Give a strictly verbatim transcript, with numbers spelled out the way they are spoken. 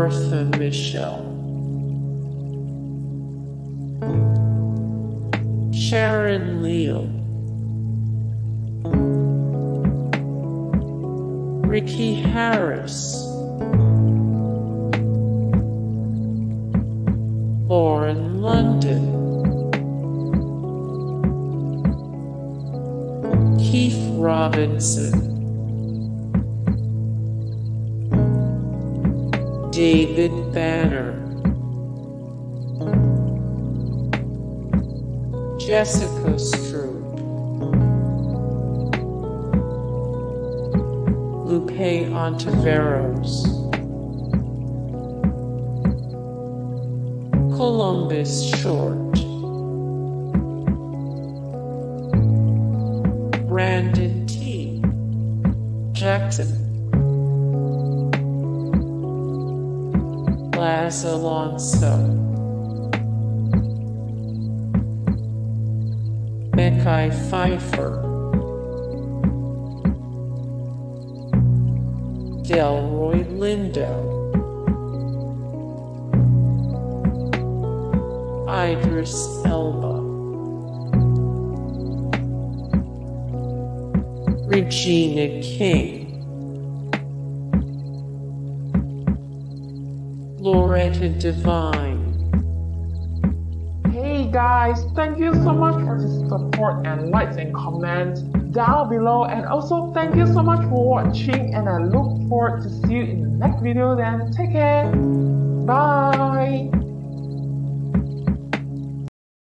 Bertha Michelle, Sharon Leal, Ricky Harris, Lauren London, Keith Robinson, David Banner, Jessica Stroop, Lupe Ontiveros, Columbus Short, Brandon T. Jackson, Laz Alonso, Mekai Pfeiffer, Delroy Lindo, Idris Elba, Regina King, Loretta Devine. Hey guys, thank you so much for the support and likes and comments down below, and also thank you so much for watching, and I look forward to see you in the next video. Then take care, bye.